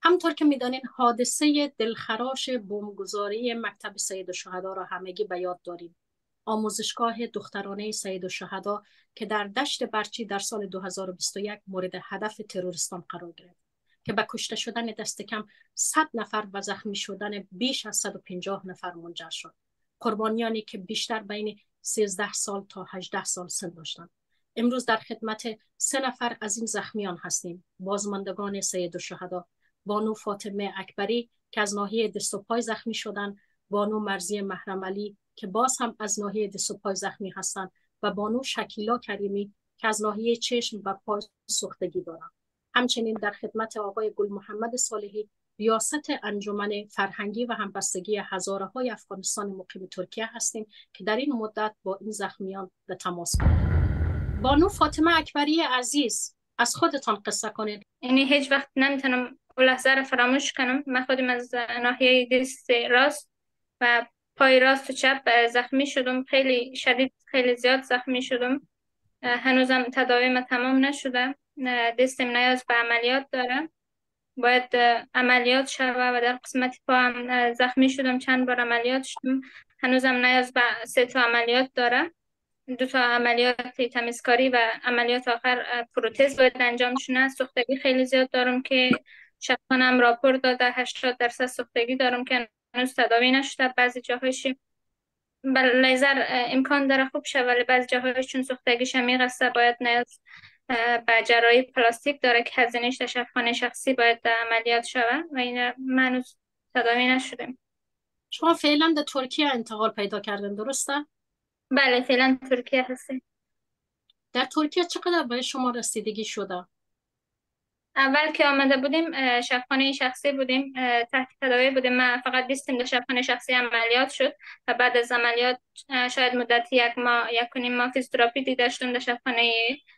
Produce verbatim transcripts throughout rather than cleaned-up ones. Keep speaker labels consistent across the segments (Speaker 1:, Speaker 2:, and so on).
Speaker 1: همطور که میدانین حادثه دلخراش بمبگذاری مکتب سید الشهدا را همگی به یاد داریم. آموزشگاه دخترانه سید الشهدا که در دشت برچی در سال دو هزار و بیست و یک مورد هدف تروریستان قرار گرفت که به کشته شدن دست کم صد نفر و زخمی شدن بیش از صد و پنجاه نفر منجر شد. قربانیانی که بیشتر بین سیزده سال تا هجده سال سن داشتند. امروز در خدمت سه نفر از این زخمیان هستیم. بازماندگان سید الشهدا: بانو فاطمه اکبری که از ناحیه دست و پای زخمی شدند، بانو مرزی محرم علی که باز هم از ناحیه دست و پای زخمی هستند و بانو شکیلا کریمی که از ناحیه چشم و پای سوختگی دارند. همچنین در خدمت آقای گل محمد صالحی ریاست انجمن فرهنگی و همبستگی هزاره های افغانستان مقیم ترکیه هستیم که در این مدت با این زخمیان به تماس بودیم. بانو فاطمه اکبری عزیز، از خودتان قصه کنید.
Speaker 2: یعنی هیچ وقت نمیتونم اون لحظه رو فراموش کنم. من خودم از ناحیه دست راست و پای راست و چپ زخمی شدم، خیلی شدید، خیلی زیاد زخمی شدم. هنوزم تداویم تمام نشده. دستم نیاز به عملیات داره، باید عملیات شوه و در قسمت پا هم زخمی شدم، چند بار عملیات شدم. هنوزم نیاز به سه تا عملیات داره، دو تا عملیات تمیزکاری و عملیات آخر پروتز باید انجام شونه. سوختگی خیلی زیاد دارم که شفانم راپور داده هشتاد درصد سوختگی دارم که هنوز تداوی نشده. بعضی جاهایش بر لیزر امکان داره خوب شه، ولی بعضی جاهایش چون سوختگیش عمیق است باید نیاز به جراحی پلاستیک داره که هزینه‌اش در شفاخانه شخصی باید عملیات شوه و این من هنوز تداوی نشدیم.
Speaker 1: شما فعلا در ترکیه انتقال پیدا کردن، درسته؟
Speaker 2: بله، فعلا ترکیه هستیم.
Speaker 1: در ترکیه چقدر به شما رسیدگی شده؟
Speaker 2: اول که آمده بودیم شفاخانه شخصی بودیم، تحت تداوی بودیم. من فقط دیستیم در شفاخانه شخصی عملیات شد و بعد از عملیات شاید مدت یک ماه یک و نیم ماه فیزیوتراپی دیده شدم در شفاخانه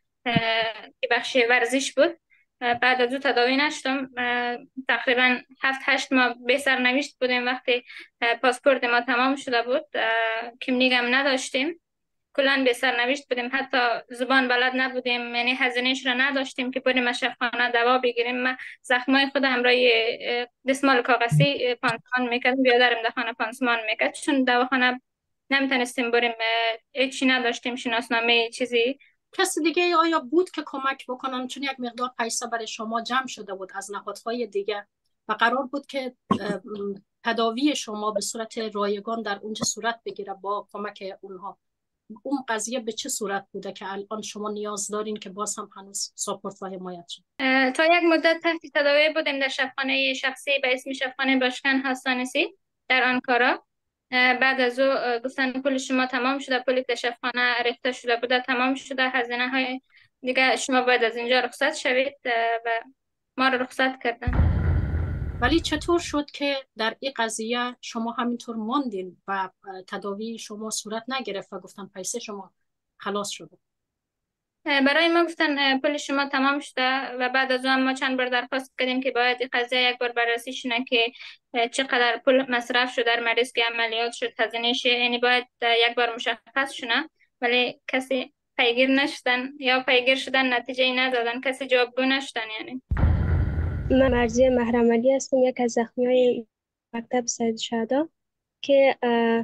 Speaker 2: که بخش ورزش بود. بعد از او تداوی نشدم. تقریبا هفت هشت ماه به سرنوشت بودیم وقتی پاسپورت ما تمام شده بود. کمنیگ هم نداشتیم، کلا به سرنوشت بودیم، حتی زبان بلد نبودیم، یعنی هزینهش را نداشتیم که بریم شفاخانه دوا بگیریم. من زخمای خود همراه دستمال کاغذی پانسمان میکردم، بیادرم در خانه پانسمان میکرد چون دواخانه نمیتونستیم بریم، هیچی نداشتیم، شناسنامه چیزی.
Speaker 1: کسی دیگه آیا بود که کمک بکنن؟ چون یک مقدار پیسه برای شما جمع شده بود از نهادهای دیگه و قرار بود که تداوی شما به صورت رایگان در اونجا صورت بگیره با کمک اونها. اون قضیه به چه صورت بوده که الان شما نیاز دارین که باز هم هنوز ساپورت و حمایت شد؟
Speaker 2: تا یک مدت تحت تداوی بودیم در شفاخانه شخصی به اسم شفاخانه باشکن هستانسی در آنکارا. بعد از او گفتن پول شما تمام شده، پولی که شفاخانه ریخته شده بوده تمام شده، هزینه های دیگه شما باید از اینجا رخصت شوید و ما رو رخصت کردن.
Speaker 1: ولی چطور شد که در این قضیه شما همینطور ماندین و تداوی شما صورت نگرفت و گفتن پیسه شما خلاص شده؟
Speaker 2: برای ما گفتن پول شما تمام شده و بعد از اون ما چند بار درخواست کردیم که باید این قضیه یک بار بررسی شونه که چقدر پول مصرف شده در مریض که عملیات شد، هزینه‌اش، یعنی باید یک بار مشخص شونه، ولی کسی پیگیر نشدن یا پیگیر شدن نتیجه ای ندادن، کسی جوابگو نشدن. یعنی
Speaker 3: من مرزی محرم علی هستم، یک از زخمی های مکتب سید الشهدا که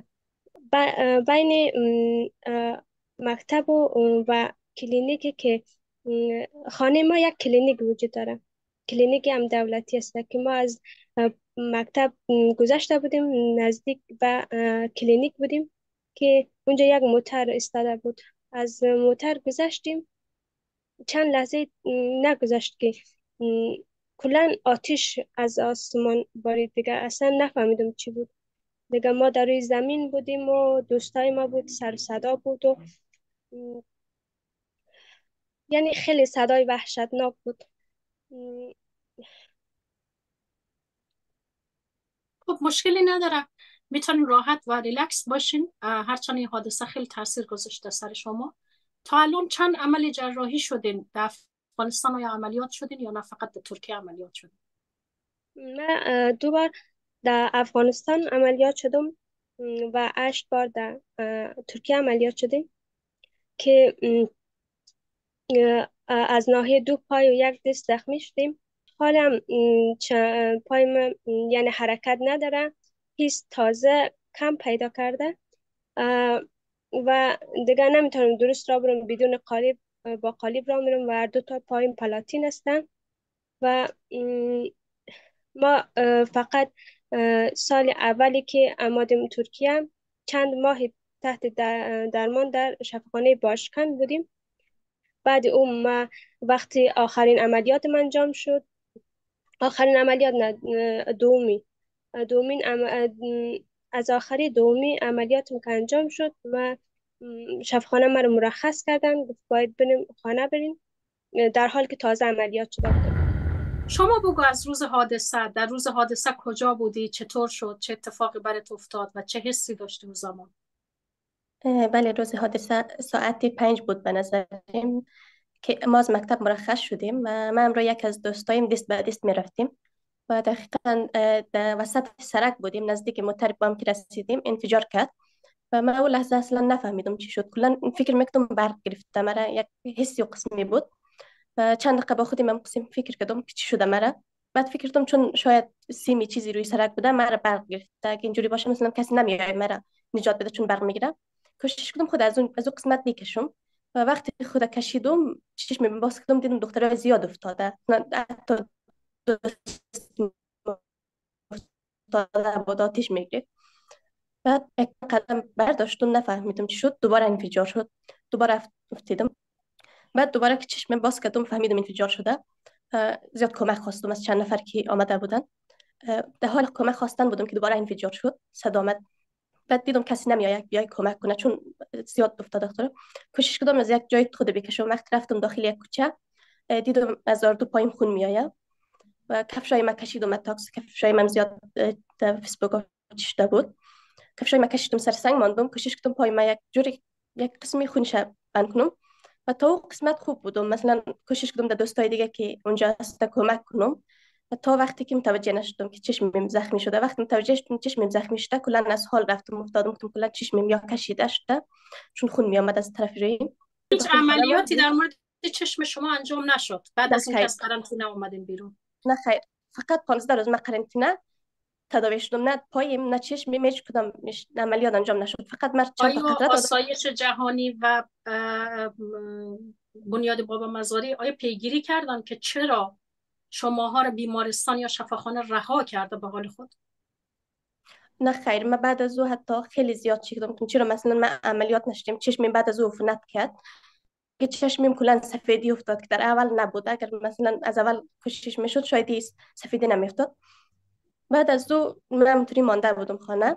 Speaker 3: بین مکتب و, و کلینیکی که خانه ما یک کلینیک وجود داره، کلینیک هم دولتی است که ما از مکتب گذشته بودیم نزدیک به کلینیک بودیم که اونجا یک موتر استاده بود. از موتر گذشتیم، چند لحظه نگذشت که کلا آتش از آسمان بارید دیگه، اصلا نفهمیدم چی بود دیگه. ما در روی زمین بودیم و دوستای ما بود، سر صدا بود و م، یعنی خیلی صدای وحشتناک بود. م،
Speaker 1: خب مشکلی نداره، میتونین راحت و ریلکس باشین. هرچند این حادثه خیلی تاثیر گذاشته سر شما. تا الان چند عمل جراحی شدین در افغانستان؟ یا عملیات شدین یا نه فقط در ترکیه عملیات شدین؟
Speaker 3: من دو بار در افغانستان عملیات شدم م، و هشت بار در اه، ترکیه عملیات شدیم که م، اه، از ناحیه دو پای و یک دست زخمی شدیم حالم م، چ- پایم م، یعنی حرکت نداره، حس تازه کم پیدا کرده. اه، و دیگه نمیتونم درست را برم بدون قالب. اه، با قالب را میرم و هر دو تا پایم پلاتین هستن. و م، ما اه، فقط اه، سال اولی که آمدیم ترکیه چند ماه تحت در- درمان در شفاخانه باشکن بودیم. بعد اون ما وقتی آخرین عملیات من انجام شد، آخرین عملیات نه، دومی دومین عم- از آخری دومی عملیاتم که انجام شد و شفاخانه ما رو مرخص کردن، گفت باید بریم خانه بریم، در حال که تازه عملیات شده بودم.
Speaker 1: شما بگو از روز حادثه، در روز حادثه کجا بودی، چطور شد، چه اتفاقی برات افتاد و چه حسی داشتی اون زمان؟
Speaker 4: اه، بله، روز حادثه ساعت پنج بود به نظرم که ما از مکتب مرخص شدیم و من رو یک از دوستایم دست به دست می رفتیم و دقیقا اه، در وسط سرک بودیم، نزدیک موتر بام که رسیدیم انفجار کرد و من اول لحظه اصلا نفهمیدم چی شد. کلا فکر میکردم برق گرفته مرا، یک حسی و قسمی بود و چند دقیقه با خودم هم قسم فکر کردم که چی شده مرا. بعد فکر کردم چون شاید سیمی چیزی روی سرک بوده مرا برق گرفته، اگه اینجوری باشه مثلا کسی نمیاد مرا نجات بده چون برق میگیره. کوشش کردم خود از اون از اون قسمت بکشم و وقتی خود کشیدم چشم باز کردم دیدم دخترای زیاد افتاده، نه، حتی دو افتاده بود، آتیش میگرفت. بعد یک قدم برداشتم نفهمیدم چی شد، دوباره انفجار شد، دوباره افت- افتیدم. بعد دوباره که چشم باز کردم فهمیدم انفجار شده. اه، زیاد کمک خواستم از چند نفر که آمده بودن. اه، در حال کمک خواستن بودم که دوباره انفجار شد، صدا آمد. بعد دیدم کسی نمیاد بیای کمک کنه چون زیاد افتاده دختر. کوشش کردم از یک جای خود بکشم. وقتی رفتم داخل یک کوچه اه، دیدم از دو پایم خون میآید و کفشای من کشیدم. تاکس کفشای من زیاد اه، در فیسبوک شده بود. کفشای من کشیدم سر سنگ ماندم. کوشش کردم پای من یک جوری یک قسمی خونش بند کنم و تا اون قسمت خوب بودم. مثلا کوشش کردم در دوستای دیگه که اونجا هست کمک کنم و تا وقتی که متوجه نشدم که چشمم زخمی شده. وقتی متوجه شدم چشمم زخمی شده کلا از حال رفتم افتادم، گفتم کلا چشمم یا کشیده شده چون خون می آمد از طرف روی.
Speaker 1: هیچ
Speaker 4: داخل خانه ما
Speaker 1: عملیاتی در مورد چشم شما انجام نشد بعد
Speaker 4: نه
Speaker 1: از اینکه
Speaker 4: خیر،
Speaker 1: از قرنطینه اومدین بیرون؟
Speaker 4: نه خیر، فقط پانزده روز من قرنطینه تداوی شدم. نه پایم نه چشمم هیچ کدام عملیات انجام نشد. فقط من چند تا
Speaker 1: آیا
Speaker 4: قطره دادم.
Speaker 1: آسایش جهانی و اه، بنیاد بابا مزاری آیا پیگیری کردن که چرا شماها رو بیمارستان یا شفاخانه رها کرده به حال خود؟
Speaker 4: نه خیر، من بعد از او حتی خیلی زیاد چیکیدم که چرا مثلا من عملیات نشدیم. چشمم بعد از او عفونت کرد که چشمم کلا سفیدی افتاد که در اول نبود. اگر مثلا از اول کوشش میشد شاید این سفیدی نمیافتاد. بعد از او من همونطوری مانده بودم خانه.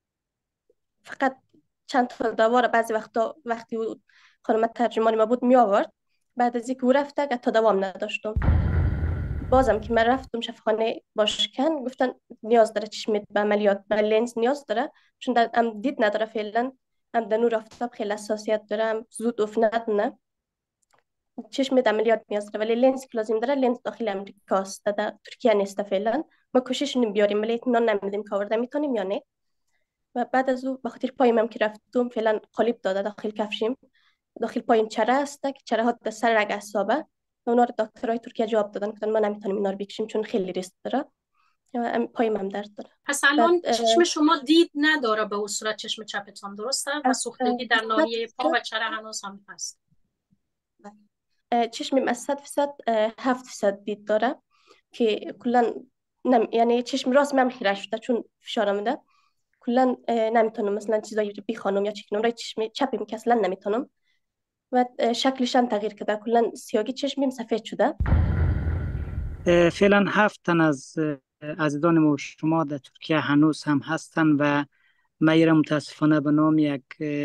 Speaker 4: فقط چند تا دوا رو بعضی وقتا وقتی او خانم ترجمانی ما بود می آورد. بعد از اینکه او رفته تا دوام نداشتم. بازم که من رفتم شفاخانه باشکن گفتن نیاز داره چشمت به عملیات، به لنز نیاز داره چون در هم دید نداره فعلا، هم در نور آفتاب خیلی حساسیت داره، هم زود عفونت نه. چشمت عملیات نیاز داره ولی لنز که لازم داره لنز داخل امریکا است، در ترکیه نیست فعلا. ما کوشش بیاریم ولی اطمینان نمیدیم که آورده میتونیم یا نه. و بعد از او به خاطر پایم هم که رفتم فعلا قالب داده داخل کفشیم. داخل پایم چره است که چره ها در سر رگ اعصابه و اونا رو دکترای ترکیه جواب دادن که ما نمیتونیم اینا رو بکشیم چون خیلی ریسک داره و پایم هم درد داره.
Speaker 1: پس
Speaker 4: بعد
Speaker 1: الان چشم شما دید نداره به اون صورت، چشم چپتان درسته و
Speaker 4: از
Speaker 1: سوختگی در
Speaker 4: صد
Speaker 1: ناحیه پا
Speaker 4: فیصد
Speaker 1: و چره هنوز هم هست؟
Speaker 4: چشمم از صد فیصد هفت فیصد دید داره که کلا نم... یعنی چشم راست من خیره شده چون فشار آمده. کلا نمیتونم مثلا چیزایی بخوانم یا چکنم. رای چشم چپم که اصلا نمیتونم و شکلش هم تغییر کرده، کلا سیاگی چشمم سفید شده.
Speaker 5: فعلا هفت تن از عزیزان ما و شما در ترکیه هنوز هم هستن و ما متاسفانه به نام یک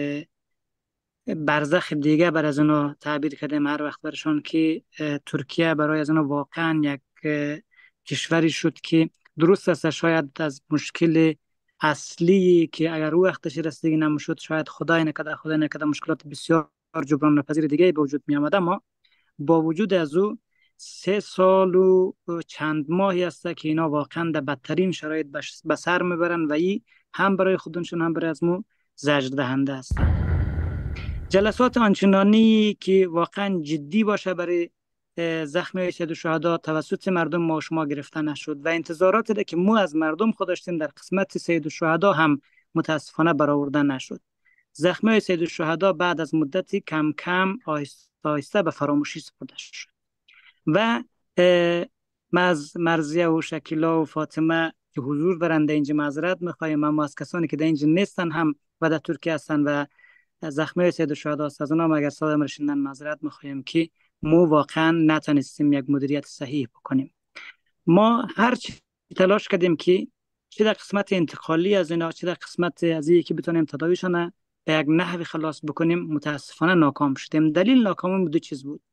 Speaker 5: برزخ دیگه بر از اونا تعبیر کردیم هر وقت برشان که ترکیه برای از اونا واقعا یک کشوری شد که درست است شاید از مشکل اصلی که اگر او وقتش رسیدگی نمیشد شاید خدای نکرده خدای نکرده مشکلات بسیار جبران ناپذیر دیگه به وجود می آمد. اما با وجود از او سه سال و چند ماهی است که اینا واقعا در بدترین شرایط به سر میبرن و این هم برای خودشون هم برای از مو زجر دهنده است. جلسات آنچنانی که واقعا جدی باشه برای زخمی سید الشهدا توسط مردم ما و شما گرفته نشد و انتظاراتی را که ما از مردم خود داشتیم در قسمت سید الشهدا هم متاسفانه برآورده نشد. زخمی سید الشهدا بعد از مدتی کم کم آهسته آهسته به فراموشی سپرده شد و ما از مرضیه و شکیلا و فاطمه که حضور دارند اینجا معذرت میخوایم، اما از کسانی که در اینجا نیستن هم و در ترکیه هستن و زخمی سید الشهدا است از اونها اگر صدای ما شنیدن معذرت میخوایم که ما واقعا نتونستیم یک مدیریت صحیح بکنیم. ما هر چی تلاش کردیم که چه در قسمت انتقالی از اینا چه در قسمت از اینکه بتونیم تداویشون به یک نحوی خلاص بکنیم، متاسفانه ناکام شدیم. دلیل ناکامی دو چیز بود.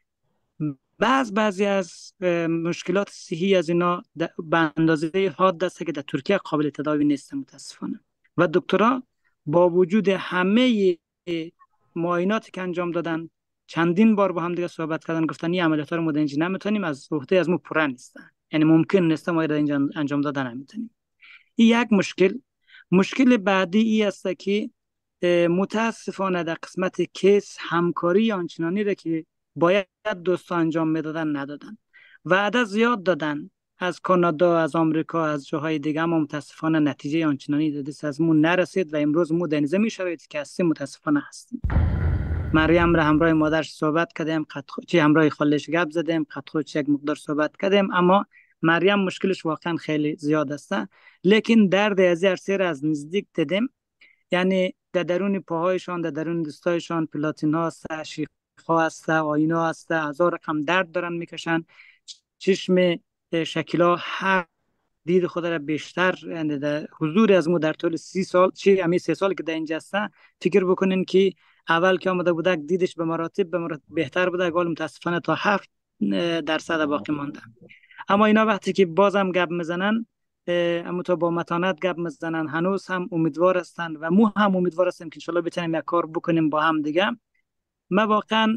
Speaker 5: بعض بعضی از مشکلات صحی از اینا به اندازه حاد است که در ترکیه قابل تداوی نیست متاسفانه و دکترها با وجود همه معایناتی که انجام دادن چندین بار با هم دیگه صحبت کردن، گفتن این عملیات رو ما در اینجا نمیتونیم، از عهده از ما پورا نیستن، یعنی ممکن نیست ما در اینجا انجام دادن نمیتونیم. این یک مشکل. مشکل بعدی ای است که متاسفانه در قسمت کیس همکاری آنچنانی را که باید دوستان انجام میدادن ندادن. وعده زیاد دادن از کانادا، از آمریکا، از جاهای دیگه، اما متاسفانه نتیجه آنچنانی دادیس از مون نرسید و امروز مو در نظامی شرایطی که هستیم متاسفانه هستیم. مریم را همراه مادرش صحبت کردیم، چی همراه خالش گپ زدیم، قطعه یک مقدار صحبت کردیم، اما مریم مشکلش واقعا خیلی زیاد است. لیکن درد از عرصه را از نزدیک دیدیم، یعنی در درون پاهایشان، در درون دستایشان پلاتین ها است، شیخ ها است، آینا است، هزار رقم درد دارن میکشن. چشم شکیلا هر دید خود را بیشتر، یعنی در حضور از مو در طول سی سال چی امی سه سال که در اینجا هستن، فکر بکنین که اول که آمده بوده دیدش به مراتب به مراتب بهتر بوده، گال متاسفانه تا هفت درصد باقی مانده. اما اینا وقتی که بازم گپ میزنن، اما تا با متانت گپ میزنن، هنوز هم امیدوار هستن و مو هم امیدوار هستیم که انشالله بتونیم یک کار بکنیم با هم دیگه. من واقعا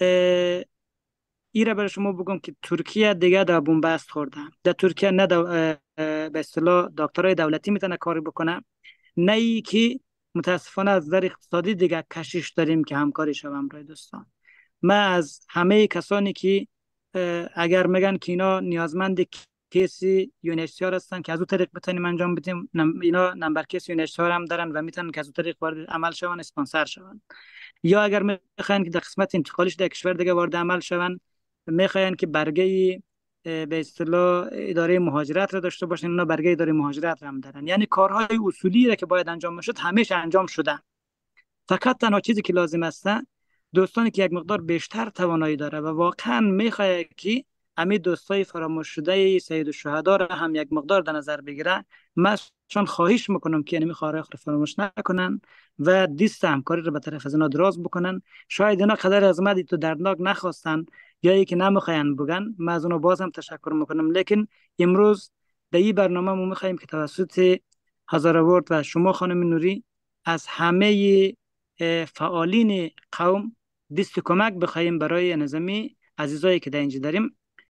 Speaker 5: ایره برای شما بگم که ترکیه دیگه در بنبست خورده. در ترکیه نه دو... به اصطلاح دکترای دولتی میتونه کاری بکنه، نه ای که متاسفانه از نظر اقتصادی دیگه کشش داریم که همکاری شوم. برای دوستان، من از همه کسانی که اگر میگن که اینا نیازمند کیسی یونیسیار هستن که از اون طریق بتونیم انجام بدیم، اینا نمبر کیس یونیسیار هم دارن و میتونن که از اون طریق وارد عمل شون، اسپانسر شون. یا اگر میخواین که در قسمت انتقالیش در کشور دیگه وارد عمل شون، میخواین که برگه به اصطلاح اداره مهاجرت را داشته باشن، اونا برگه اداره مهاجرت هم دارن. یعنی کارهای اصولی را که باید انجام میشد همیشه انجام شده. فقط تنها چیزی که لازم است دوستانی که یک مقدار بیشتر توانایی داره و واقعا میخواد که همین دوستای فراموش شده سید الشهدا را هم یک مقدار در نظر بگیره، من چون خواهش میکنم که اینمی خارق را فراموش نکنن و دست همکاری را به طرف از اینا دراز بکنن. شاید اینا قدر عظمتی تو دردناک نخواستن یا یکی نمیخواین بگن، من از اونا باز هم تشکر میکنم. لیکن امروز در این برنامه ما میخوایم که توسط هزاراورد و شما خانم نوری از همه فعالین قوم دست کمک بخوایم برای نظامی عزیزایی که در اینجا داریم.